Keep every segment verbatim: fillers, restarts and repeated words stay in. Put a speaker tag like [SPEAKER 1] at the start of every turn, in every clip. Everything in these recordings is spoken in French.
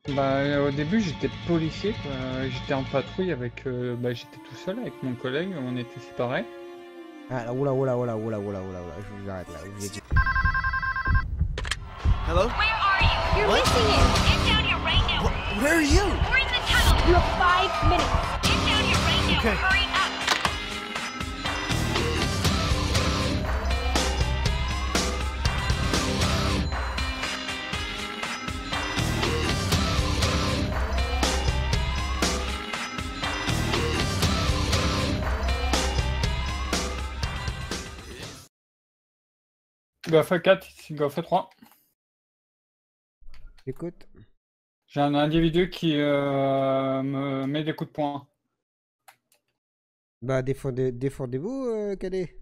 [SPEAKER 1] Bah, euh, au début, j'étais policier, quoi. J'étais en patrouille avec. Euh, bah, j'étais tout seul avec mon collègue, on était séparés.
[SPEAKER 2] Ah là, oula, oula, oula, oula, oula, oula, oula, je vous arrête là. Vous êtes...
[SPEAKER 3] Hello?
[SPEAKER 4] Where are you? You're
[SPEAKER 3] What?
[SPEAKER 4] missing it. Get down here right now.
[SPEAKER 3] Wh- where are you?
[SPEAKER 4] We're in the tunnel. You have five minutes. Get down here right now.
[SPEAKER 3] Okay.
[SPEAKER 4] Hurry up.
[SPEAKER 1] Golf quatre, ici Golf trois.
[SPEAKER 2] Écoute.
[SPEAKER 1] J'ai un individu qui euh, me met des coups de poing.
[SPEAKER 2] Bah, défendez, défendez-vous, euh, cadet.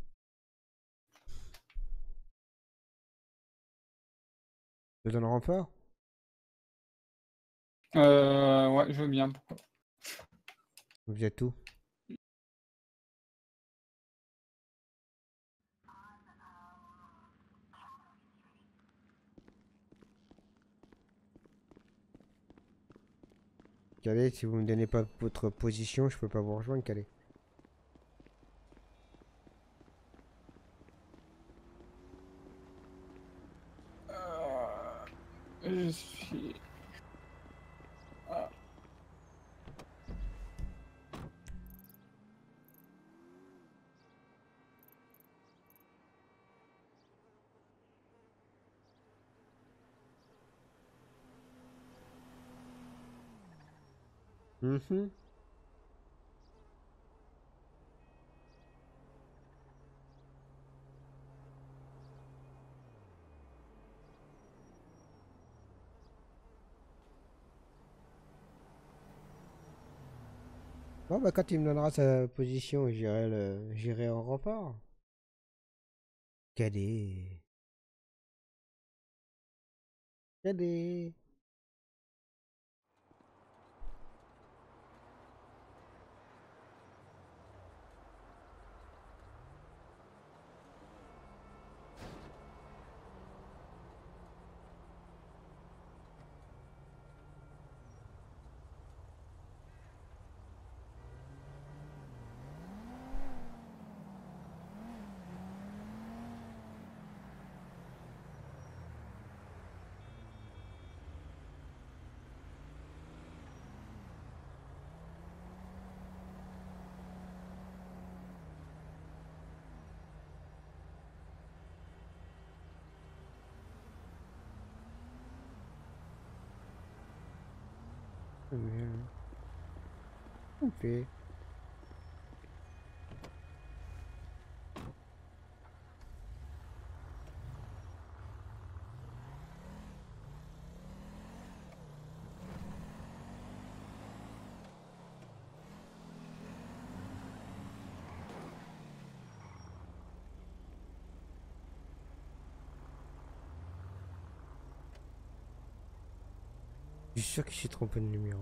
[SPEAKER 2] Besoin de renfort?
[SPEAKER 1] Euh, ouais, je veux bien. Pourquoi?
[SPEAKER 2] Vous êtes où? Cadet, si vous me donnez pas votre position, je peux pas vous rejoindre, cadet.
[SPEAKER 1] Euh, je suis. Ah.
[SPEAKER 2] Mhm. Bon, bah, quand il me donnera sa position, j'irai le... j'irai en renfort. Cadet. Cadet. Ok. Je suis sûr que je suis trompé de numéro.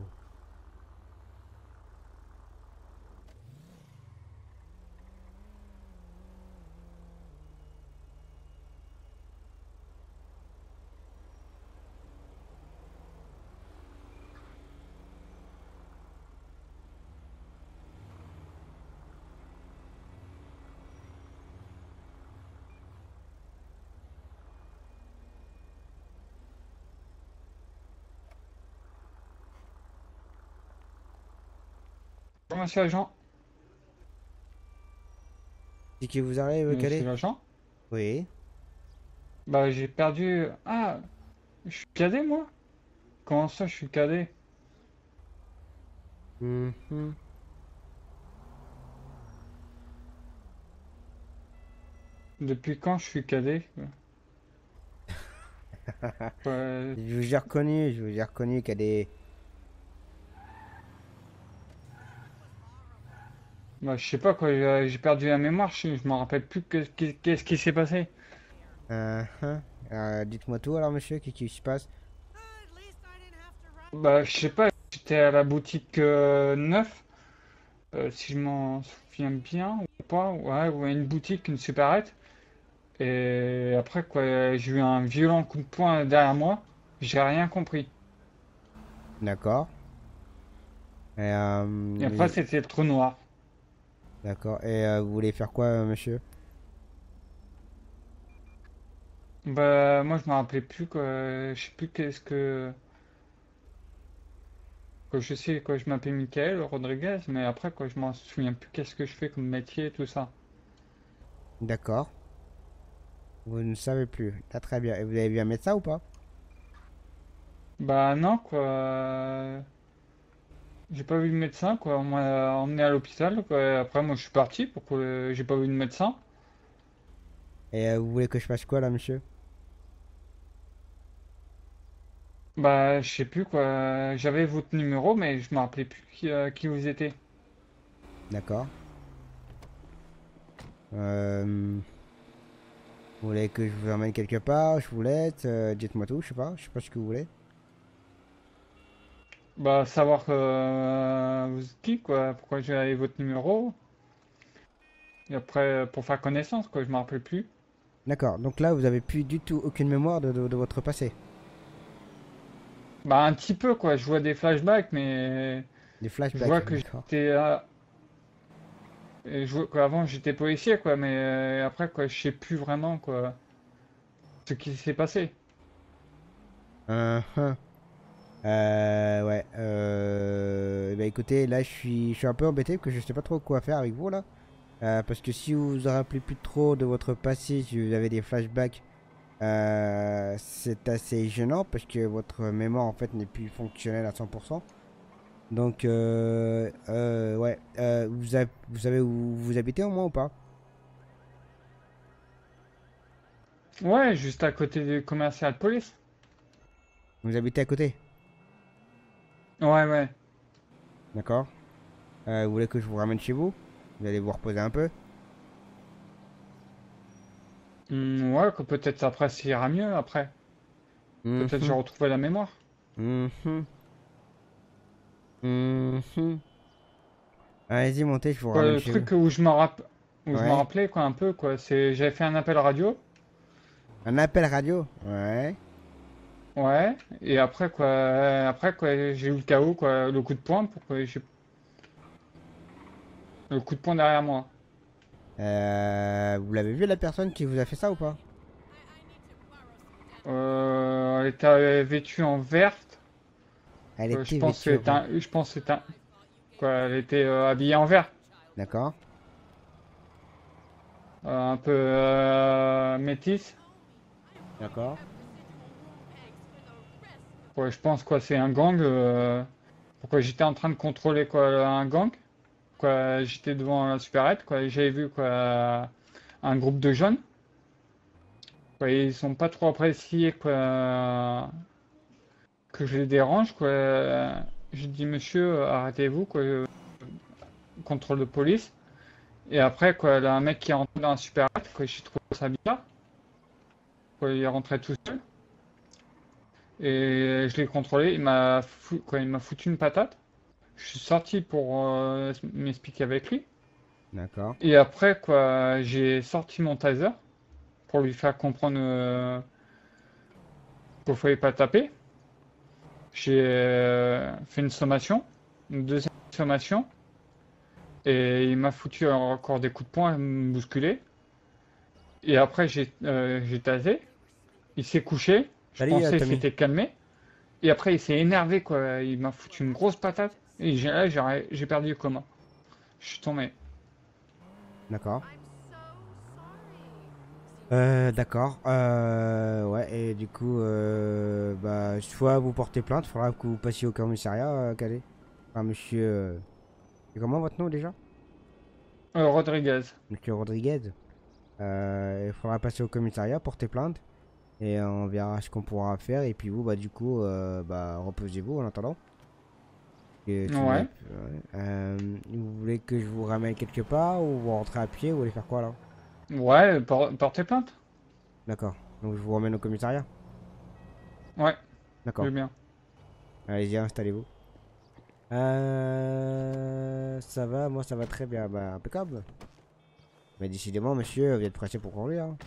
[SPEAKER 1] Bonjour, monsieur l'agent.
[SPEAKER 2] C'est qui vous arrive,
[SPEAKER 1] Monsieur
[SPEAKER 2] cadet?
[SPEAKER 1] l'agent?
[SPEAKER 2] Oui.
[SPEAKER 1] Bah, j'ai perdu. Ah, je suis cadet, moi? Comment ça, je suis cadet?
[SPEAKER 2] Mhm.
[SPEAKER 1] Depuis quand je suis cadet? Ouais,
[SPEAKER 2] Je vous ai reconnu, je vous ai reconnu, cadet.
[SPEAKER 1] bah, je sais pas quoi, j'ai j'ai perdu la mémoire, je, je me rappelle plus que- que- qu'est-ce qui s'est passé.
[SPEAKER 2] Uh -huh. Euh, dites-moi tout alors, monsieur, qu'est-ce qui se passe?
[SPEAKER 1] Bah, je sais pas, j'étais à la boutique euh, neuf, euh, si je m'en souviens bien ou pas. Ouais, ouais, une boutique, une supérette. Et après, quoi, j'ai eu un violent coup de poing derrière moi. J'ai rien compris.
[SPEAKER 2] D'accord. Et, euh,
[SPEAKER 1] Et après,
[SPEAKER 2] et-
[SPEAKER 1] c'était le trou noir.
[SPEAKER 2] d'accord. Et euh, vous voulez faire quoi, euh, monsieur?
[SPEAKER 1] Bah, moi, je me rappelais plus, quoi. Je sais plus qu'est-ce que. Quoi, je sais, quoi, je m'appelle Michael Rodriguez, mais après, quoi, je m'en souviens plus qu'est-ce que je fais comme métier, tout ça.
[SPEAKER 2] D'accord. Vous ne savez plus. Ah, très bien. Et vous avez vu un médecin ou pas?
[SPEAKER 1] Bah, non, quoi. J'ai pas vu de médecin, quoi. On m'a emmené à l'hôpital, quoi. Après, moi, je suis parti pour que j'ai pas vu de médecin.
[SPEAKER 2] Et euh, vous voulez que je fasse quoi là, monsieur?
[SPEAKER 1] Bah, je sais plus, quoi. J'avais votre numéro, mais je me rappelais plus qui, euh, qui vous étiez.
[SPEAKER 2] D'accord. Euh, vous voulez que je vous emmène quelque part? Je vous laisse. Euh, dites-moi tout. Je sais pas. Je sais pas ce que vous voulez.
[SPEAKER 1] Bah, savoir que euh, vous êtes qui, quoi. Pourquoi j'ai votre numéro. Et après, euh, pour faire connaissance, quoi. Je me rappelle plus.
[SPEAKER 2] D'accord. Donc là, vous avez plus du tout aucune mémoire de, de- de votre passé.
[SPEAKER 1] Bah, un petit peu, quoi. Je vois des flashbacks, mais
[SPEAKER 2] Des
[SPEAKER 1] je
[SPEAKER 2] flashbacks.
[SPEAKER 1] vois que
[SPEAKER 2] D'accord.
[SPEAKER 1] j'étais. euh, et je vois qu'avant, j'étais policier, quoi. Mais euh, après, quoi, je sais plus vraiment, quoi. Ce qui s'est passé.
[SPEAKER 2] Hein, hein. Euh, ouais. Euh, bah écoutez, là, je suis, je suis un peu embêté parce que je sais pas trop quoi faire avec vous là. Euh, parce que si vous vous rappelez plus trop de votre passé, si vous avez des flashbacks, euh, c'est assez gênant parce que votre mémoire en fait n'est plus fonctionnelle à cent pour cent. Donc, euh, euh, ouais, euh, vous, a- vous savez où vous habitez au moins ou pas?
[SPEAKER 1] Ouais, juste à côté du commercial de police.
[SPEAKER 2] Vous habitez à côté,
[SPEAKER 1] Ouais, ouais.
[SPEAKER 2] d'accord? Euh, vous voulez que je vous ramène chez vous? Vous allez vous reposer un peu?
[SPEAKER 1] Hmm, ouais, que peut-être après, ça ira mieux, après. Peut-être je
[SPEAKER 2] Mhm,
[SPEAKER 1] retrouverai la mémoire.
[SPEAKER 2] mhm, mhm. Allez-y, montez, je vous
[SPEAKER 1] Quoi,
[SPEAKER 2] ramène
[SPEAKER 1] le
[SPEAKER 2] chez vous.
[SPEAKER 1] truc où je me rapp... où je me
[SPEAKER 2] Ouais.
[SPEAKER 1] rappelais, quoi, un peu, quoi, c'est... J'avais fait un appel radio.
[SPEAKER 2] Un appel radio? Ouais.
[SPEAKER 1] Ouais. Et après, quoi, après, quoi, j'ai eu le chaos, quoi, le coup de poing, pour que j'ai... Le coup de poing derrière moi.
[SPEAKER 2] Euh, vous l'avez vu la personne qui vous a fait ça ou pas?
[SPEAKER 1] Euh, elle était vêtue en verte.
[SPEAKER 2] Elle
[SPEAKER 1] Euh, je
[SPEAKER 2] était
[SPEAKER 1] pense que
[SPEAKER 2] vêtue en
[SPEAKER 1] c'est
[SPEAKER 2] vert.
[SPEAKER 1] un... Je pense que c'est un... Quoi, elle était euh, habillée en vert.
[SPEAKER 2] D'accord.
[SPEAKER 1] Euh, un peu euh, métisse.
[SPEAKER 2] D'accord.
[SPEAKER 1] Ouais, je pense, quoi, c'est un gang. Euh... Pourquoi j'étais en train de contrôler, quoi, un gang. Quoi, j'étais devant la supérette, quoi, et j'avais vu, quoi, un groupe de jeunes. Quoi, ils sont pas trop appréciés, quoi, que je les dérange, quoi. J'ai dit, monsieur, arrêtez-vous, quoi, contrôle de police. Et après, quoi, là, un mec qui est rentré dans la supérette, quoi, j'ai trouvé ça bizarre. Quoi, il est rentré tout seul. Et je l'ai contrôlé, il m'a fou- quoi, il m'a foutu une patate. Je suis sorti pour euh, m'expliquer avec lui.
[SPEAKER 2] D'accord.
[SPEAKER 1] Et après, quoi, j'ai sorti mon taser pour lui faire comprendre euh, qu'il ne fallait pas taper. J'ai euh, fait une sommation, une deuxième sommation, et il m'a foutu encore des coups de poing, me bousculer. Et après, j'ai euh, j'ai tasé. Il s'est couché. Je
[SPEAKER 2] Salut euh,
[SPEAKER 1] pensais qu'il
[SPEAKER 2] Tommy.
[SPEAKER 1] s'était calmé. Et après, il s'est énervé, quoi. Il m'a foutu une grosse patate. Et j'ai là, j'ai j'ai perdu le coma. Je suis tombé.
[SPEAKER 2] D'accord. Euh, d'accord. Euh, ouais, et du coup, euh, bah, soit vous portez plainte, il faudra que vous passiez au commissariat, euh, Cadet. Enfin, monsieur. euh, C'est comment votre nom déjà?
[SPEAKER 1] Euh, Rodriguez.
[SPEAKER 2] Monsieur Rodriguez. Euh, il faudra passer au commissariat, porter plainte, et on verra ce qu'on pourra faire. Et puis vous, bah, du coup, euh, bah, reposez-vous en attendant. Et si vous avez-
[SPEAKER 1] Ouais.
[SPEAKER 2] ouais. Euh, vous voulez que je vous ramène quelque part ou vous rentrez à pied ou vous voulez faire quoi là?
[SPEAKER 1] Ouais, por- portez plainte.
[SPEAKER 2] D'accord. Donc je vous ramène au commissariat.
[SPEAKER 1] Ouais, je
[SPEAKER 2] D'accord.
[SPEAKER 1] veux bien.
[SPEAKER 2] Allez-y, installez-vous. Euh, ça va, moi ça va très bien. Bah, impeccable. Mais décidément, monsieur, vous êtes pressé pour conduire, hein.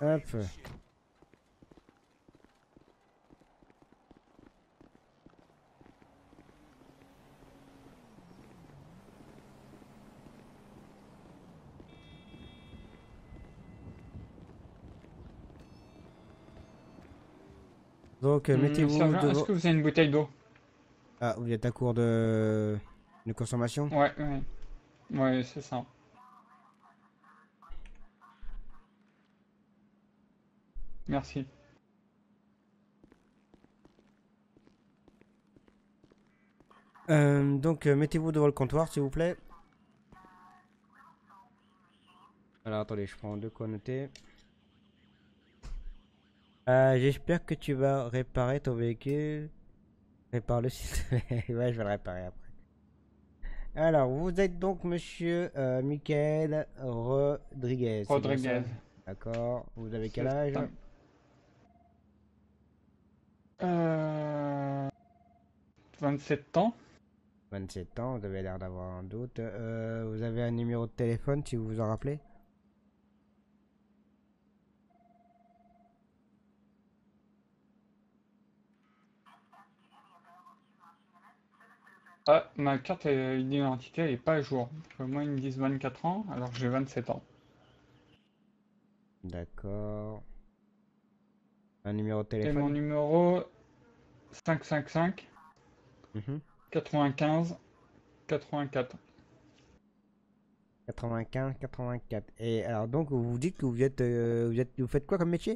[SPEAKER 2] Hop. Donc, euh,
[SPEAKER 1] Hum,
[SPEAKER 2] mettez-vous
[SPEAKER 1] sergent, est-ce
[SPEAKER 2] devant...
[SPEAKER 1] que vous avez une bouteille d'eau?
[SPEAKER 2] Ah, vous êtes à court de... de consommation?
[SPEAKER 1] Ouais, ouais. Ouais, c'est ça. Merci.
[SPEAKER 2] Euh, donc, euh, mettez-vous devant le comptoir, s'il vous plaît. Alors, attendez, je prends deux quoi noter. Euh, j'espère que tu vas réparer ton véhicule. Répare-le s'il te plaît. Ouais, je vais le réparer après. Alors, vous êtes donc monsieur euh, Michael Rodriguez. C'est bien ça?
[SPEAKER 1] Rodriguez.
[SPEAKER 2] D'accord. Vous avez quel
[SPEAKER 1] C'est
[SPEAKER 2] âge?
[SPEAKER 1] ça. Euh... vingt-sept ans.
[SPEAKER 2] vingt-sept ans, vous avez l'air d'avoir un doute. Euh, vous avez un numéro de téléphone si vous vous en rappelez?
[SPEAKER 1] Ah, ma carte euh, d'identité elle est pas à jour. Parce que moi, ils me disent vingt-quatre ans, alors que j'ai vingt-sept ans.
[SPEAKER 2] D'accord. Un numéro de
[SPEAKER 1] Et mon
[SPEAKER 2] téléphone?
[SPEAKER 1] numéro, cinq cinq cinq
[SPEAKER 2] Mhm.
[SPEAKER 1] quatre-vingt-quinze quatre-vingt-quatre.
[SPEAKER 2] quatre-vingt-quinze quatre-vingt-quatre. Et alors donc vous vous dites que vous êtes, euh, vous êtes, vous faites quoi comme métier?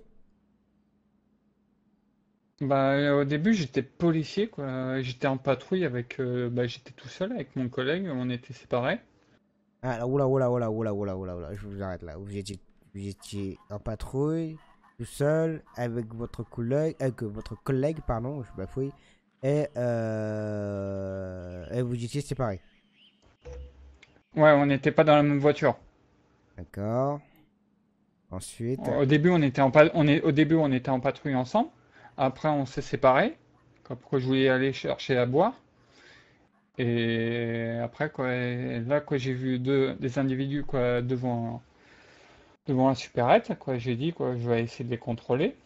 [SPEAKER 1] Bah, euh, au début, j'étais policier, quoi. J'étais en patrouille avec, euh, bah, j'étais tout seul avec mon collègue, on était séparés.
[SPEAKER 2] Ah là, oula oula oula oula oula oula oula, je vous arrête là. Vous étiez, vous étiez en patrouille, tout seul, avec votre collègue, avec votre collègue, pardon, je bafouille, et euh, et vous étiez séparés.
[SPEAKER 1] Ouais, on n'était pas dans la même voiture.
[SPEAKER 2] D'accord. Ensuite,
[SPEAKER 1] Au début, on était en, pa- on est, au début, on était en patrouille ensemble. Après, on s'est séparés. Quoi, pourquoi je voulais aller chercher à boire. Et après, quoi, et là, quoi, j'ai vu deux, des individus, quoi, devant, devant la supérette, quoi. J'ai dit, quoi, je vais essayer de les contrôler.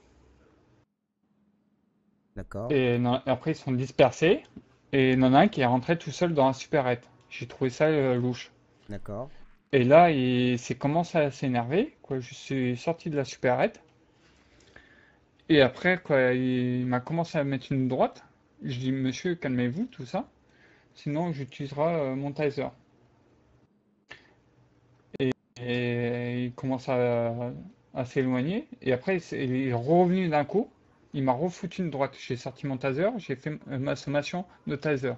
[SPEAKER 2] d'accord,
[SPEAKER 1] Et non- après, ils sont dispersés. Et il y en a un qui est rentré tout seul dans la supérette. J'ai trouvé ça euh, louche.
[SPEAKER 2] d'accord,
[SPEAKER 1] Et là, il s'est commencé à s'énerver, quoi. Je suis sorti de la supérette. Et après, quoi, il m'a commencé à mettre une droite. Je dis, monsieur, calmez-vous, tout ça. Sinon, j'utiliserai euh, mon taser. Et, et il commence à, à s'éloigner. Et après, il s'est- il est revenu d'un coup. Il m'a refoutu une droite. J'ai sorti mon taser. J'ai fait euh, ma sommation de taser.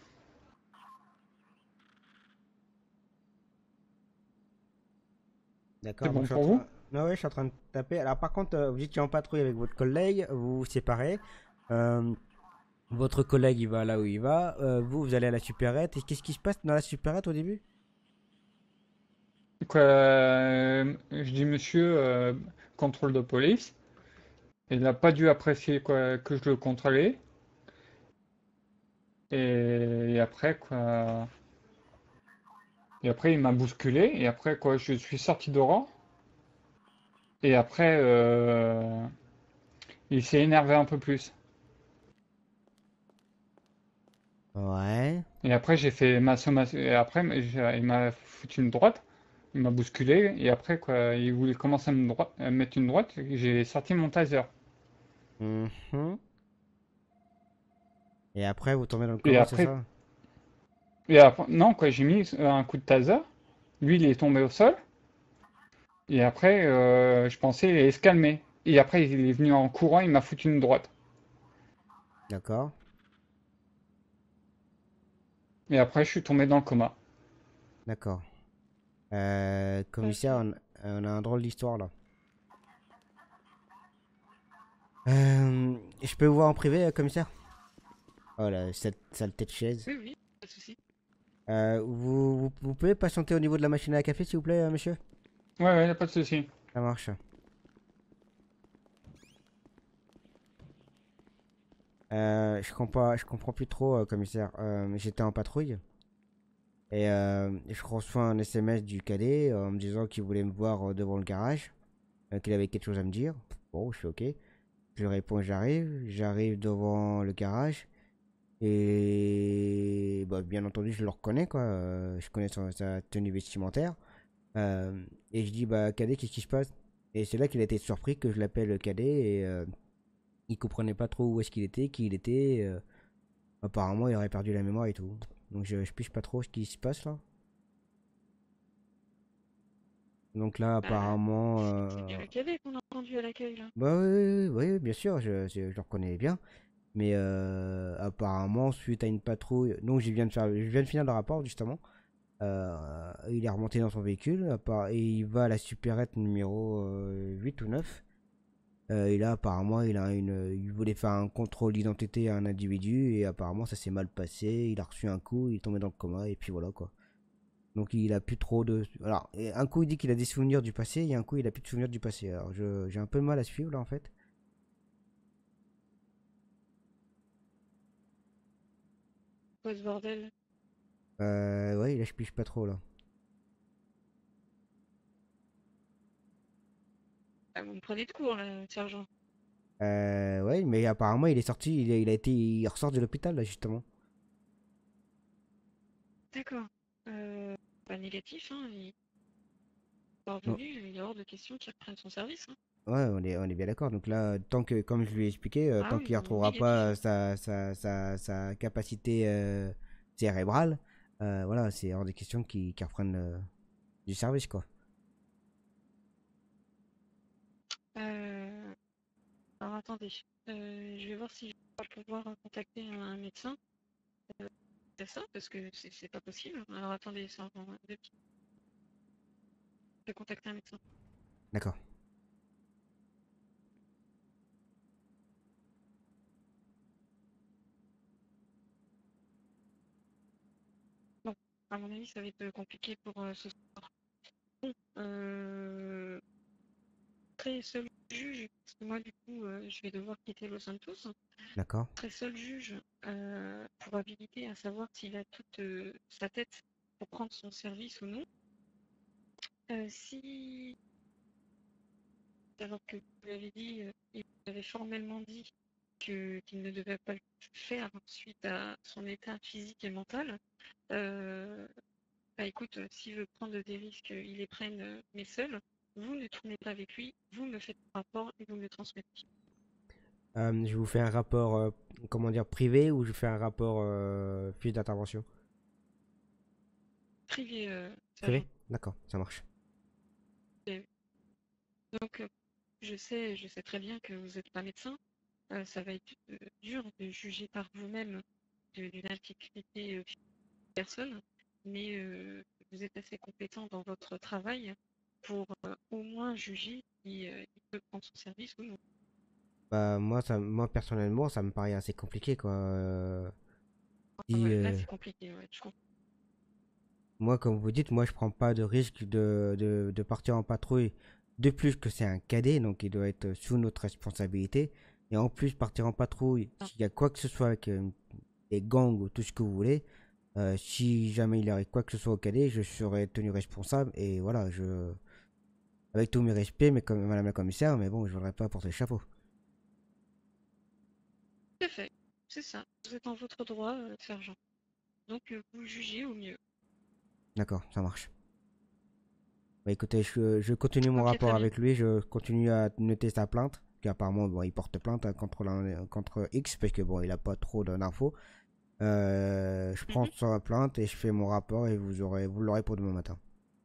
[SPEAKER 1] C'est
[SPEAKER 2] d'accord. Donc
[SPEAKER 1] bon
[SPEAKER 2] je suis en
[SPEAKER 1] pour vous?
[SPEAKER 2] train, non, ouais, je suis en train de taper. Alors par contre, euh, vous étiez en patrouille avec votre collègue, vous vous séparez. Euh, Votre collègue il va là où il va, euh, vous vous allez à la supérette. Et qu'est-ce qui se passe dans la supérette au début?
[SPEAKER 1] Quoi, euh, je dis, monsieur, euh, contrôle de police. Il n'a pas dû apprécier quoi, que je le contrôlais. Et, et après, quoi. Et après, il m'a bousculé. Et après, quoi, je suis sorti dehors. Et après, euh, il s'est énervé un peu plus.
[SPEAKER 2] Ouais,
[SPEAKER 1] Et après, j'ai fait ma sommation. Et après, j'ai- il m'a foutu une droite. Il m'a bousculé. Et après, quoi, il voulait commencer à me, droi- à me mettre une droite. J'ai sorti mon taser.
[SPEAKER 2] mhm. Et après vous tombez dans le
[SPEAKER 1] Et
[SPEAKER 2] coma, c'est
[SPEAKER 1] après,
[SPEAKER 2] ça?
[SPEAKER 1] et après non, quoi, j'ai mis un coup de taser. Lui, il est tombé au sol. Et après, euh, je pensais il allait se calmer. Et après, il est venu en courant. Il m'a foutu une droite.
[SPEAKER 2] D'accord,
[SPEAKER 1] Et après, je suis tombé dans le coma.
[SPEAKER 2] d'accord. Euh, commissaire, on, on a un drôle d'histoire là. Euh, je peux vous voir en privé, euh, commissaire? Oh là, cette saleté de chaise.
[SPEAKER 3] Oui, oui, pas de souci.
[SPEAKER 2] Euh, vous, vous, vous pouvez patienter au niveau de la machine à café, s'il vous plaît, euh, monsieur?
[SPEAKER 1] Ouais, ouais, y a pas de souci.
[SPEAKER 2] Ça marche. Euh, je comprends, je comprends plus trop, euh, commissaire. Euh, j'étais en patrouille et euh, je reçois un S M S du cadet euh, en me disant qu'il voulait me voir euh, devant le garage. euh, qu'il avait quelque chose à me dire. Bon, je suis ok. Je lui réponds, j'arrive. J'arrive devant le garage. Et bah, bien entendu, je le reconnais, quoi. Euh, je connais son- sa tenue vestimentaire. Euh, et je dis, bah, Cadet, qu'est-ce qui se passe? Et c'est là qu'il a été surpris que je l'appelle Cadet. Et euh, il comprenait pas trop où est-ce qu'il était, qui il était. Euh, apparemment, il aurait perdu la mémoire et tout. Donc, je, je piche pas trop ce qui se passe là. Donc là,
[SPEAKER 3] Bah,
[SPEAKER 2] apparemment.
[SPEAKER 3] c'est bien
[SPEAKER 2] euh,
[SPEAKER 3] le cadet qu'on a entendu à l'accueil, là.
[SPEAKER 2] Bah oui, oui, oui, oui, bien sûr, je, je, je le reconnais bien. Mais euh, apparemment, suite à une patrouille. Donc, je viens de faire, je viens de finir le rapport, justement. Euh, il est remonté dans son véhicule appar- et il va à la supérette numéro euh, huit ou neuf. Euh, et là, apparemment, il, a une, il voulait faire un contrôle d'identité à un individu et apparemment, ça s'est mal passé. Il a reçu un coup, il est tombé dans le coma et puis voilà quoi. Donc, il a plus trop de. Alors, et un coup, il dit qu'il a des souvenirs du passé et un coup, il a plus de souvenirs du passé. Alors, je- j'ai un peu de mal à suivre là en fait.
[SPEAKER 3] Quoi ce bordel?
[SPEAKER 2] Euh, ouais, là, je pige pas trop là.
[SPEAKER 3] Ah, vous me prenez de court, là, sergent.
[SPEAKER 2] Euh, ouais, mais apparemment, il est sorti, il a, il a été, il ressort de l'hôpital là justement.
[SPEAKER 3] D'accord. Euh, pas négatif, hein. Il est pas
[SPEAKER 2] Non.
[SPEAKER 3] revenu, il est hors de question qu'il reprenne son service, hein.
[SPEAKER 2] Ouais, on est, on est bien d'accord. Donc là, tant que, comme je lui ai expliqué, euh,
[SPEAKER 3] Ah
[SPEAKER 2] tant
[SPEAKER 3] oui,
[SPEAKER 2] qu'il ne
[SPEAKER 3] non,
[SPEAKER 2] retrouvera
[SPEAKER 3] négatif,
[SPEAKER 2] pas
[SPEAKER 3] hein.
[SPEAKER 2] sa, sa, sa, sa capacité euh, cérébrale, euh, voilà, c'est hors de question qu'il qu'il reprenne euh, du service, quoi.
[SPEAKER 3] Euh, alors attendez, euh, je vais voir si je vais pouvoir contacter un, un médecin. Euh, c'est ça, parce que c'est c'est pas possible. Alors attendez, sergent, deux petites- je vais contacter un médecin.
[SPEAKER 2] D'accord.
[SPEAKER 3] Bon, à mon avis, ça va être compliqué pour euh, ce soir. Bon, euh, très seul juge, parce que moi, du coup, euh, je vais devoir quitter Los Santos.
[SPEAKER 2] D'accord.
[SPEAKER 3] Très seul juge euh, pour habiliter à savoir s'il a toute euh, sa tête pour prendre son service ou non. Euh, si, alors que vous l'avez dit, euh, il avait formellement dit que, qu'il ne devait pas le faire suite à son état physique et mental, euh, bah écoute, euh, s'il veut prendre des risques, il les prenne, euh, mais seul. Vous ne tournez pas avec lui, vous me faites un rapport et vous me le transmettez.
[SPEAKER 2] Euh, je vous fais un rapport, euh, comment dire, privé ou je fais un rapport euh, fiche d'intervention?
[SPEAKER 3] Privé, euh,
[SPEAKER 2] Privé?
[SPEAKER 3] sergent.
[SPEAKER 2] D'accord, ça marche.
[SPEAKER 3] Et donc, euh, je sais, je sais très bien que vous n'êtes pas médecin. Euh, ça va être euh, dur de juger par vous-même de- d'une intégrité euh, personne, mais euh, vous êtes assez compétent dans votre travail pour euh, au moins juger si euh, il peut prendre son service ou non.
[SPEAKER 2] Bah, moi, ça, moi, personnellement, ça me paraît assez compliqué, quoi. Euh,
[SPEAKER 3] Ah
[SPEAKER 2] si,
[SPEAKER 3] ouais, là,
[SPEAKER 2] euh,
[SPEAKER 3] c'est compliqué, ouais, je comprends.
[SPEAKER 2] Moi, comme vous dites, moi, je prends pas de risque de, de, de partir en patrouille. De plus que c'est un cadet, donc il doit être sous notre responsabilité. Et en plus, partir en patrouille,
[SPEAKER 3] Ah,
[SPEAKER 2] s'il y a quoi que ce soit avec euh, des gangs ou tout ce que vous voulez, euh, si jamais il arrive quoi que ce soit au cadet, je serai tenu responsable. Et voilà, je, avec tous mes respects, mais comme Madame la commissaire, mais bon, je voudrais pas porter le chapeau.
[SPEAKER 3] tout à fait, c'est ça. Vous êtes en votre droit, euh, sergent. Donc, euh, vous jugez au mieux.
[SPEAKER 2] D'accord, ça marche. Bah écoutez, je, je continue mon
[SPEAKER 3] Ok,
[SPEAKER 2] rapport
[SPEAKER 3] très bien.
[SPEAKER 2] avec lui, je continue à noter sa plainte, qu'apparemment bon, il porte plainte hein, contre, l'un- contre X, parce que bon, il a pas trop d'infos. Euh, je prends
[SPEAKER 3] Mhm.
[SPEAKER 2] sa plainte et je fais mon rapport et vous aurez, vous l'aurez pour demain matin.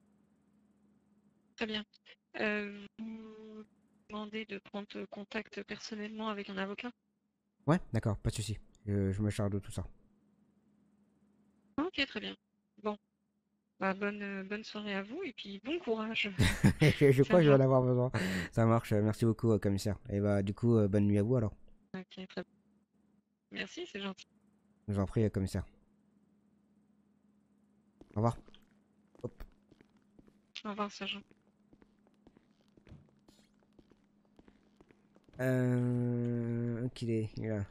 [SPEAKER 3] Très bien. Euh, vous demandez de prendre contact personnellement avec un avocat?
[SPEAKER 2] Ouais, d'accord, pas de souci. Je, je me charge de tout ça.
[SPEAKER 3] Ok, très bien. Bon, bah, bonne, euh, bonne soirée à vous et puis bon courage,
[SPEAKER 2] je, je crois que je vais en
[SPEAKER 3] sergent.
[SPEAKER 2] avoir besoin. Ça marche, merci beaucoup, euh, commissaire. Et bah, du coup, euh, bonne nuit à vous alors.
[SPEAKER 3] Ok, très bien. Merci, c'est gentil.
[SPEAKER 2] Je vous en prie, euh, commissaire. Au revoir. Hop.
[SPEAKER 3] Au revoir, sergent.
[SPEAKER 2] Euh, qu'il est, il est là.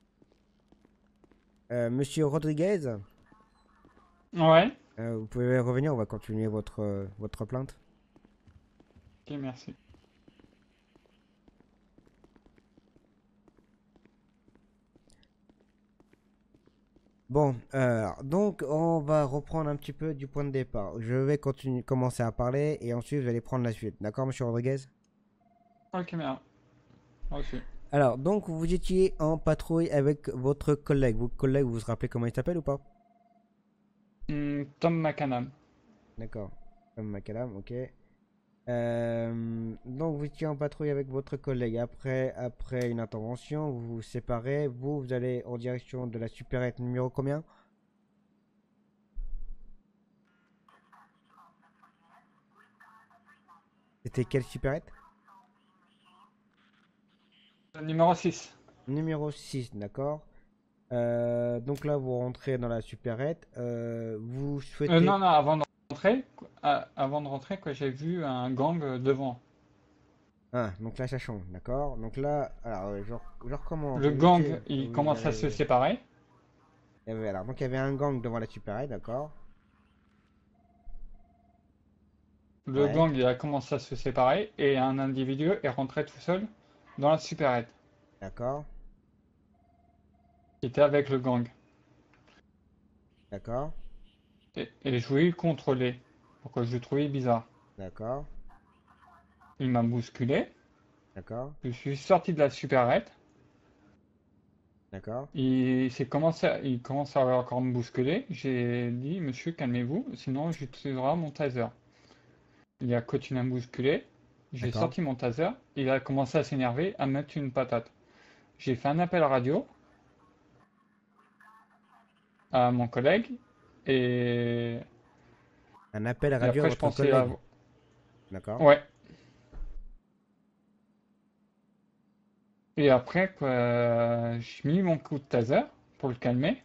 [SPEAKER 2] Euh, Monsieur Rodriguez,
[SPEAKER 1] Ouais,
[SPEAKER 2] euh, vous pouvez revenir, on va continuer votre, euh, votre plainte.
[SPEAKER 1] ok, merci.
[SPEAKER 2] Bon, euh, donc on va reprendre un petit peu du point de départ. Je vais continuer, commencer à parler et ensuite vous allez prendre la suite. D'accord, monsieur Rodriguez?
[SPEAKER 1] Ok, merde. Reçu.
[SPEAKER 2] Alors, donc vous étiez en patrouille avec votre collègue. Votre collègue, vous vous rappelez comment il s'appelle ou pas?
[SPEAKER 1] Hmm, Tom McCann.
[SPEAKER 2] D'accord. Comme Macadam, ok. Euh, donc vous étiez en patrouille avec votre collègue. Après, après une intervention, vous vous séparez. Vous, vous allez en direction de la supérette numéro combien? C'était quelle supérette?
[SPEAKER 1] Numéro six.
[SPEAKER 2] Numéro six, d'accord. Euh, donc là, vous rentrez dans la supérette. Euh, vous
[SPEAKER 1] Euh,
[SPEAKER 2] souhaitez...
[SPEAKER 1] non, non, avant de rentrer, qu- ah, avant de rentrer, quoi, j'ai vu un gang euh, devant.
[SPEAKER 2] Ah, donc là, ça change, d'accord. Donc là, alors, euh, je, rec- je recommence.
[SPEAKER 1] Le
[SPEAKER 2] Vous
[SPEAKER 1] gang,
[SPEAKER 2] étiez...
[SPEAKER 1] il
[SPEAKER 2] Oui,
[SPEAKER 1] commence à se
[SPEAKER 2] j'avais...
[SPEAKER 1] séparer.
[SPEAKER 2] il y avait- Alors, donc il y avait un gang devant la supérette, d'accord.
[SPEAKER 1] Le
[SPEAKER 2] Ouais,
[SPEAKER 1] gang, il a commencé à se séparer et un individu est rentré tout seul dans la supérette,
[SPEAKER 2] d'accord,
[SPEAKER 1] qui était avec le gang.
[SPEAKER 2] d'accord,
[SPEAKER 1] Et, et je voulais le contrôler. Pourquoi je le trouvais bizarre.
[SPEAKER 2] d'accord,
[SPEAKER 1] Il m'a bousculé.
[SPEAKER 2] d'accord,
[SPEAKER 1] Je suis sorti de la supérette.
[SPEAKER 2] d'accord,
[SPEAKER 1] Il s'est commencé à, il commence à encore me bousculer. J'ai dit, monsieur, calmez-vous, sinon j'utiliserai mon taser. Il a continué à me bousculer. J'ai
[SPEAKER 2] d'accord.
[SPEAKER 1] sorti mon taser. Il a commencé à s'énerver, à me mettre une patate. J'ai fait un appel radio à mon collègue et,
[SPEAKER 2] Un appel
[SPEAKER 1] et
[SPEAKER 2] radio à
[SPEAKER 1] après je
[SPEAKER 2] votre
[SPEAKER 1] pensais à...
[SPEAKER 2] collègue, d'accord,
[SPEAKER 1] Ouais. Et après, quoi, j'ai mis mon coup de taser pour le calmer.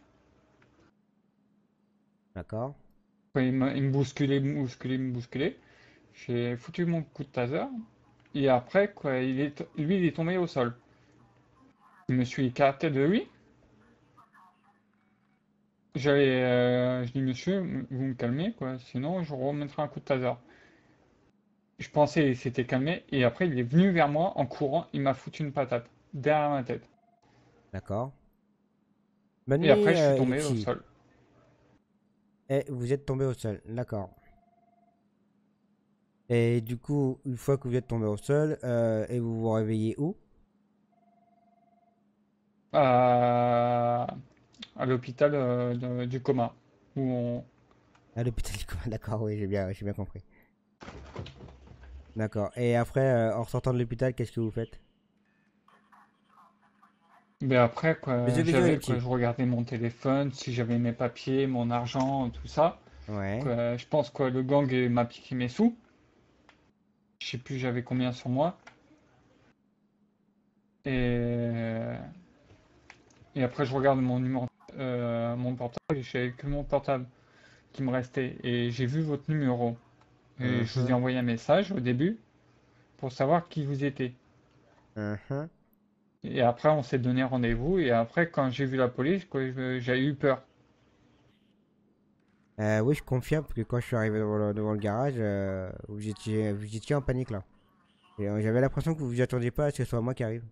[SPEAKER 2] d'accord,
[SPEAKER 1] Quoi, il me, il me bousculait, il me bousculait, il me bousculait. J'ai foutu mon coup de taser. Et après, quoi, il est, lui, il est tombé au sol. Je me suis écarté de lui. J'allais, euh, je dis, monsieur, vous me calmez, quoi, sinon je remettrai un coup de taser. Je pensais qu'il s'était calmé, et après il est venu vers moi en courant, il m'a foutu une patate derrière ma tête.
[SPEAKER 2] d'accord. Bonne
[SPEAKER 1] Et après
[SPEAKER 2] nuit,
[SPEAKER 1] je suis
[SPEAKER 2] euh,
[SPEAKER 1] tombé au
[SPEAKER 2] Elixir.
[SPEAKER 1] sol.
[SPEAKER 2] Et vous êtes tombé au sol, d'accord. Et du coup, une fois que vous êtes tombé au sol, euh, et vous vous réveillez où?
[SPEAKER 1] À, à l'hôpital euh, de- du coma, où on...
[SPEAKER 2] À l'hôpital du commun, d'accord, oui, j'ai bien, j'ai bien compris. D'accord. Et après, euh, en sortant de l'hôpital, qu'est-ce que vous faites?
[SPEAKER 1] Mais après, quoi,
[SPEAKER 2] Monsieur Visual
[SPEAKER 1] j'avais, quoi,
[SPEAKER 2] Elixir.
[SPEAKER 1] je regardais mon téléphone, si j'avais mes papiers, mon argent, tout ça.
[SPEAKER 2] Ouais,
[SPEAKER 1] Quoi, je pense que le gang euh, m'a piqué mes sous. Je sais plus j'avais combien sur moi. Et, et après, je regarde mon numéro, euh, mon portable, et j'avais que mon portable qui me restait. Et j'ai vu votre numéro. Et je vous ai
[SPEAKER 2] mhm,
[SPEAKER 1] envoyé un message au début pour savoir qui vous étiez.
[SPEAKER 2] mhm.
[SPEAKER 1] Et après, on s'est donné rendez-vous. Et après, quand j'ai vu la police, quoi, je- j'ai eu peur.
[SPEAKER 2] Euh, oui, je confirme parce que quand je suis arrivé devant le, devant le garage, euh, vous étiez, vous étiez en panique là. Et euh, j'avais l'impression que vous vous attendiez pas à ce que ce soit moi qui arrive.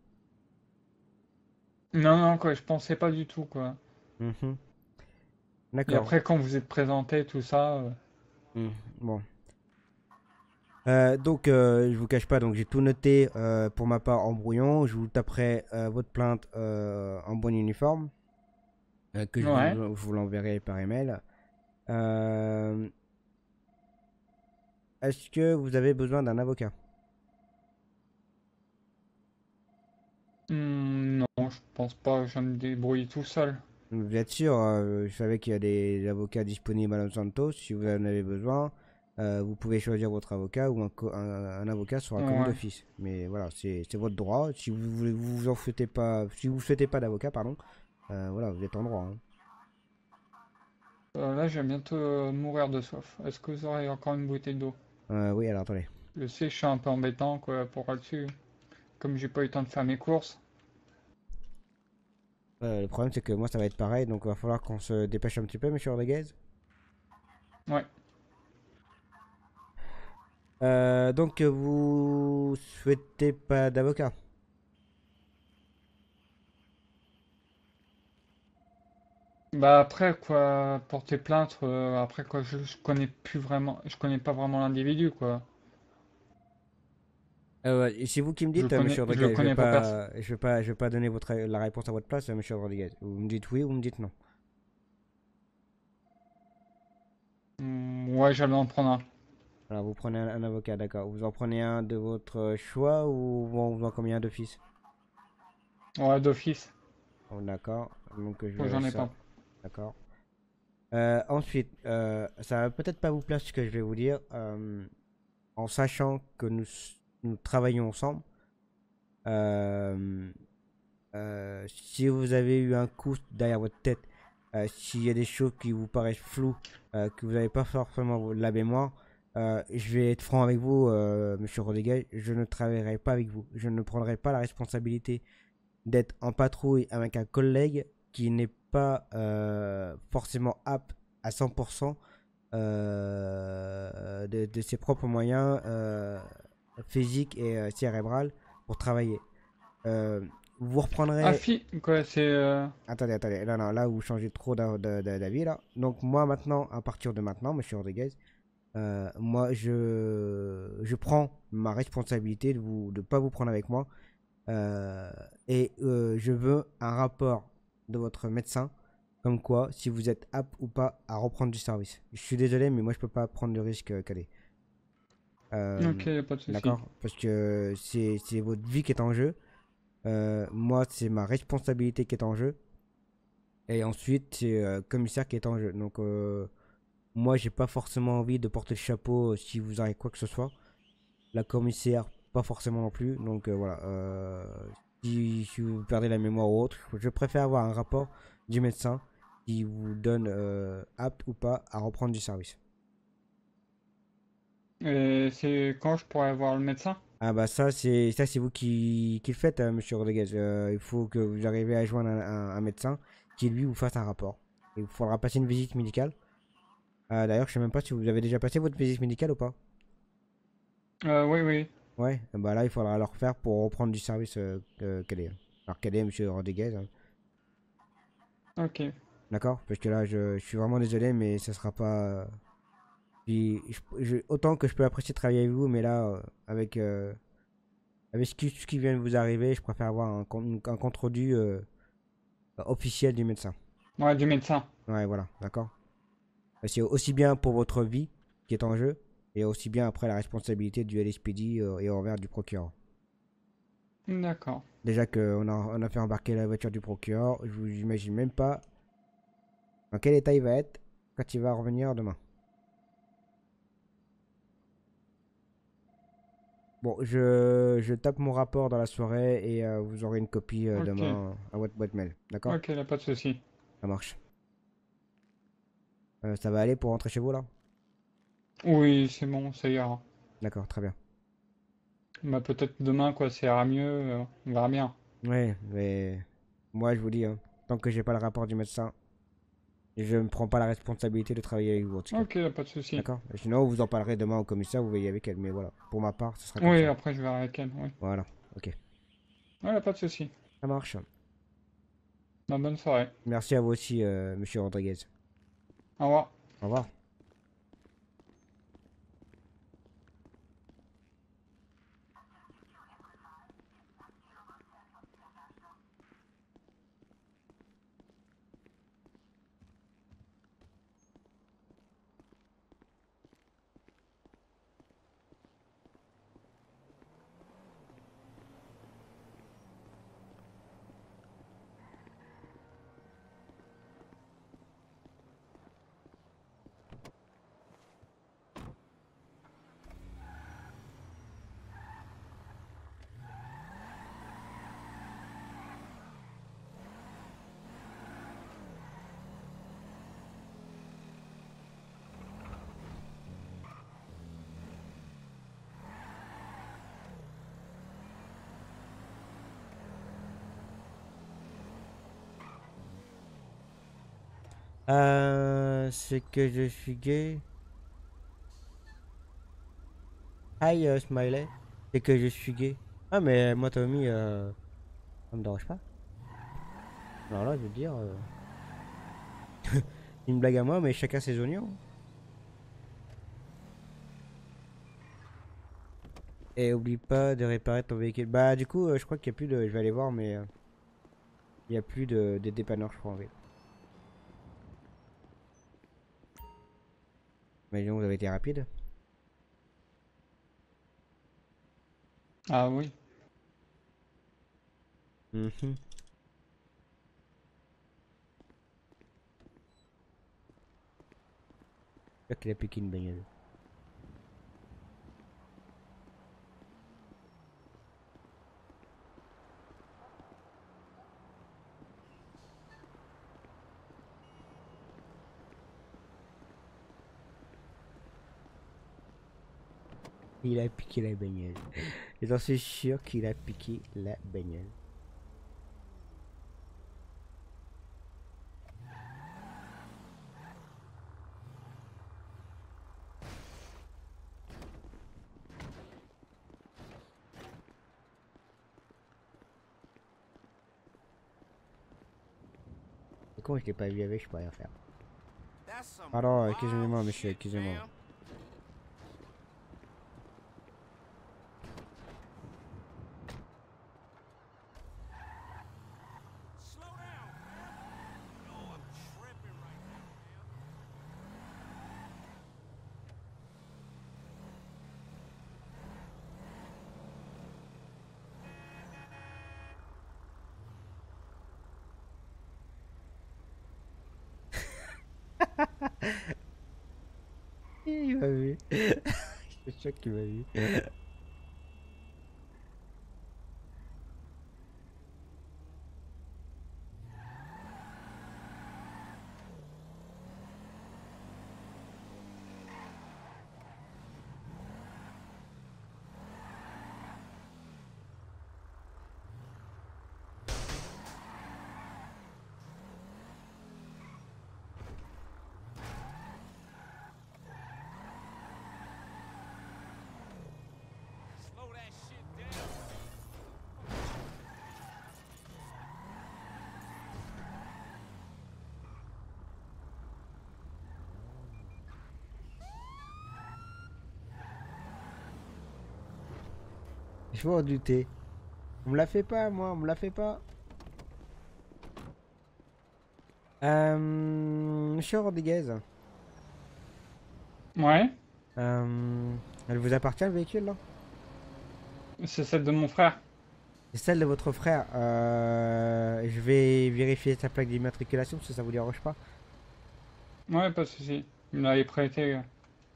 [SPEAKER 1] Non, non, quoi, je pensais pas du tout, quoi.
[SPEAKER 2] Mhm.
[SPEAKER 1] Et
[SPEAKER 2] D'accord.
[SPEAKER 1] après, quand vous êtes présenté, tout ça, euh,
[SPEAKER 2] Mhm. Bon. Euh, donc, euh, je vous cache pas, donc j'ai tout noté euh, pour ma part en brouillon. Je vous taperai euh, votre plainte euh, en bon uniforme, euh, que je vous,
[SPEAKER 1] ouais.
[SPEAKER 2] je vous l'enverrai par email. Euh, Est-ce que vous avez besoin d'un avocat?
[SPEAKER 1] Hmm, non, je pense pas, je me débrouille tout seul.
[SPEAKER 2] Vous êtes sûr, euh, je savais qu'il y a des avocats disponibles à Los Santos. Si vous en avez besoin, euh, vous pouvez choisir votre avocat ou un, co- un- un avocat sera commis
[SPEAKER 1] Ouais.
[SPEAKER 2] d'office. Mais voilà, c'est c'est votre droit. Si vous voulez, vous vous en souhaitez pas, si vous souhaitez pas d'avocat, pardon, euh, voilà, vous êtes en droit, hein.
[SPEAKER 1] Euh, là, je vais bientôt euh, mourir de soif. Est-ce que vous aurez encore une bouteille d'eau?
[SPEAKER 2] Euh, oui, alors attendez.
[SPEAKER 1] Je sais, je suis un peu embêtant, quoi, pour là-dessus. Comme j'ai pas eu le temps de faire mes courses.
[SPEAKER 2] Euh, le problème, c'est que moi, ça va être pareil, donc il va falloir qu'on se dépêche un petit peu, monsieur Rodriguez.
[SPEAKER 1] Ouais.
[SPEAKER 2] Euh, donc, euh, vous souhaitez pas d'avocat?
[SPEAKER 1] Bah après quoi, porter plainte, euh, après quoi, je, je connais plus vraiment, je connais pas vraiment l'individu quoi.
[SPEAKER 2] Euh, ouais, et c'est vous qui me
[SPEAKER 1] Je
[SPEAKER 2] dites,
[SPEAKER 1] le
[SPEAKER 2] euh,
[SPEAKER 1] connais,
[SPEAKER 2] monsieur
[SPEAKER 1] je le
[SPEAKER 2] Rodriguez. Je vais
[SPEAKER 1] connais pas personne.
[SPEAKER 2] pas, je vais pas, je vais pas donner votre, la réponse à votre place, euh, monsieur Rodriguez. Vous me dites oui ou vous me dites non.
[SPEAKER 1] Ouais, j'allais en prendre un.
[SPEAKER 2] Alors, vous prenez un, un avocat, d'accord. Vous en prenez un de votre choix ou bon, vous en combien d'office?
[SPEAKER 1] Ouais, d'office.
[SPEAKER 2] Oh, d'accord. Donc, je
[SPEAKER 1] Moi,
[SPEAKER 2] verrai
[SPEAKER 1] j'en ai
[SPEAKER 2] ça.
[SPEAKER 1] pas.
[SPEAKER 2] D'accord. Euh, ensuite, euh, ça va peut-être pas vous plaire ce que je vais vous dire, euh, en sachant que nous, nous travaillons ensemble. Euh, euh, si vous avez eu un coup derrière votre tête, euh, s'il y a des choses qui vous paraissent floues, euh, que vous n'avez pas forcément la mémoire, euh, je vais être franc avec vous, euh, monsieur Rodriguez, je ne travaillerai pas avec vous. Je ne prendrai pas la responsabilité d'être en patrouille avec un collègue qui n'est pas euh, forcément apte à cent pour cent euh, de, de ses propres moyens euh, physiques et euh, cérébrales pour travailler. Euh, vous
[SPEAKER 1] Ah,
[SPEAKER 2] reprendrez.
[SPEAKER 1] fi, quoi, c'est. euh,
[SPEAKER 2] Attendez, attendez. Là, non, là, vous changez trop d'a- d'a- d'a- d'avis, là. Donc, moi, maintenant, à partir de maintenant, monsieur Rodriguez, euh, moi, je, je prends ma responsabilité de vous, de pas vous prendre avec moi. Euh, et euh, je veux un rapport de votre médecin, comme quoi, si vous êtes apte ou pas à reprendre du service. Je suis désolé, mais moi, je peux pas prendre le risque, euh, Calais. Euh,
[SPEAKER 1] Ok, y a pas de souci.
[SPEAKER 2] d'accord? Parce que c'est c'est votre vie qui est en jeu. Euh, moi, c'est ma responsabilité qui est en jeu. Et ensuite, c'est euh, le commissaire qui est en jeu. Donc, euh, moi, j'ai pas forcément envie de porter le chapeau euh, si vous avez quoi que ce soit. La commissaire, pas forcément non plus. Donc, euh, voilà. Euh, si, si vous perdez la mémoire ou autre, je préfère avoir un rapport du médecin qui vous donne euh, apte ou pas à reprendre du service.
[SPEAKER 1] Et c'est quand je pourrais voir le médecin?
[SPEAKER 2] Ah bah ça c'est ça c'est vous qui, qui le faites, euh, monsieur Rodriguez. Euh, il faut que vous arriviez à joindre un, un- un médecin qui lui vous fasse un rapport. Il vous faudra passer une visite médicale. Euh, d'ailleurs, je sais même pas si vous avez déjà passé votre visite médicale ou pas.
[SPEAKER 1] Euh, oui, oui.
[SPEAKER 2] Ouais, bah là il faudra le refaire pour reprendre du service euh, que- quel est. Alors quel est monsieur Rodriguez, hein.
[SPEAKER 1] Ok.
[SPEAKER 2] D'accord? Parce que là je, je suis vraiment désolé mais ça sera pas. euh, puis, je- je- autant que je peux apprécier de travailler avec vous, mais là euh, avec euh, avec ce qui, ce qui vient de vous arriver, je préfère avoir un, con- un compte rendu euh, officiel du médecin.
[SPEAKER 1] Ouais, du médecin.
[SPEAKER 2] Ouais, voilà, d'accord. C'est aussi bien pour votre vie qui est en jeu, et aussi bien après la responsabilité du L S P D euh, et envers du procureur.
[SPEAKER 1] D'accord.
[SPEAKER 2] Déjà qu'on a, on a fait embarquer la voiture du procureur, je vous imagine même pas dans quel état il va être quand il va revenir demain. Bon, je, je tape mon rapport dans la soirée et euh, vous aurez une copie euh,
[SPEAKER 1] Ok.
[SPEAKER 2] demain à votre boîte mail. D'accord?
[SPEAKER 1] Ok, y a pas de souci.
[SPEAKER 2] Ça marche. Euh, ça va aller pour rentrer chez vous là?
[SPEAKER 1] Oui, c'est bon, ça ira.
[SPEAKER 2] D'accord, très bien.
[SPEAKER 1] Bah peut-être demain, quoi, ça ira mieux. euh, on verra bien.
[SPEAKER 2] Ouais, mais moi je vous dis, hein, tant que j'ai pas le rapport du médecin, je ne prends pas la responsabilité de travailler avec vous en tout cas.
[SPEAKER 1] Ok, y a pas de souci.
[SPEAKER 2] D'accord? Sinon, vous en parlerez demain au commissaire, vous veillez avec elle. Mais voilà, pour ma part, ce sera comme
[SPEAKER 1] Oui,
[SPEAKER 2] ça.
[SPEAKER 1] après je verrai avec elle. Oui.
[SPEAKER 2] Voilà, ok.
[SPEAKER 1] Ouais, y a pas de souci.
[SPEAKER 2] Ça marche.
[SPEAKER 1] Bah, bonne soirée.
[SPEAKER 2] Merci à vous aussi, euh, monsieur Rodriguez.
[SPEAKER 1] Au revoir.
[SPEAKER 2] Au revoir. Euh, c'est que je suis gay. Hi, euh, Smiley. C'est que je suis gay. Ah, mais moi, Tommy, euh, ça me dérange pas. Alors là, je veux dire. euh, Une blague à moi, mais chacun ses oignons. Et oublie pas de réparer ton véhicule. Bah du coup, euh, je crois qu'il y a plus de... Je vais aller voir, mais... euh, il y a plus de, de dépanneurs, je crois, en ville. Mais disons, vous avez été rapide.
[SPEAKER 1] Ah oui.
[SPEAKER 2] Mhm. Là qu'il a piqué une bagnole. Il a piqué la bagnole. Et j'en suis sûr qu'il a piqué la bagnole. C'est con, je l'ai pas vu avec, je peux rien faire. Pardon, excusez-moi, monsieur, excusez-moi. Il m'a vu. Je suis sûr qu'il m'a vu. Je vais en douter. On me la fait pas, moi, on me la fait pas. Euh, Monsieur Rodriguez,
[SPEAKER 1] Ouais,
[SPEAKER 2] euh, elle vous appartient le véhicule là?
[SPEAKER 1] c'est celle de mon frère.
[SPEAKER 2] C'est celle de votre frère. Euh, je vais vérifier sa plaque d'immatriculation si ça vous dérange pas.
[SPEAKER 1] Ouais, pas de souci. Il me l'avait prêté. euh.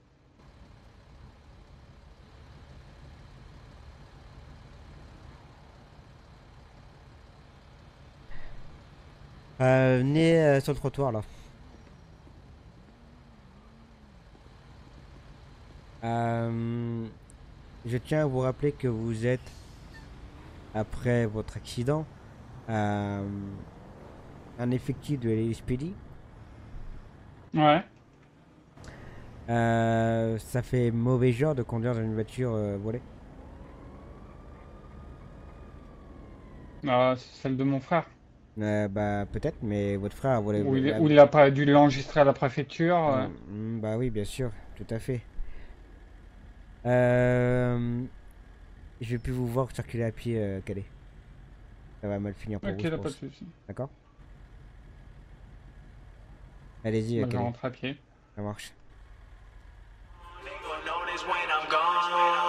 [SPEAKER 2] Euh, venez euh, sur le trottoir là. Euh, je tiens à vous rappeler que vous êtes, après votre accident, euh, un effectif de l'L S P D.
[SPEAKER 1] Ouais.
[SPEAKER 2] Euh, ça fait mauvais genre de conduire dans une voiture euh, volée.
[SPEAKER 1] Ah, c'est celle de mon frère.
[SPEAKER 2] Euh, bah peut-être, mais votre frère a volé.
[SPEAKER 1] Où il,
[SPEAKER 2] la-
[SPEAKER 1] où il a pas dû l'enregistrer à la préfecture. euh.
[SPEAKER 2] Mm, mm, bah oui, bien sûr, tout à fait. Euh, je vais plus vous voir circuler à pied, euh, Cadet. Ça va mal finir pour
[SPEAKER 1] Ok,
[SPEAKER 2] vous, je
[SPEAKER 1] là, pas de
[SPEAKER 2] pense.
[SPEAKER 1] souci.
[SPEAKER 2] D'accord? Allez-y, euh,
[SPEAKER 1] Moi, je
[SPEAKER 2] Cadet,
[SPEAKER 1] rentre à pied.
[SPEAKER 2] ça marche.
[SPEAKER 5] They gon' notice when I'm gone.